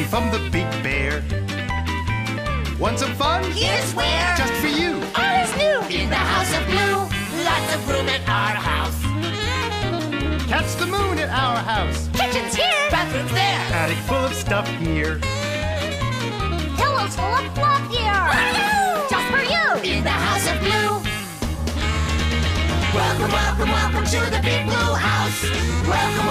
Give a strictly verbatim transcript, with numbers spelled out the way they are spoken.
candy from the big bear. Want some fun? Here's where. Just for you. All is new in the house of blue. Lots of room at our house. Catch the moon at our house. Kitchen's here. Bathroom's there. Attic full of stuff here. Pillows full of fluff here. Just for you in the house of blue. Welcome, welcome, welcome to the big blue house. Welcome,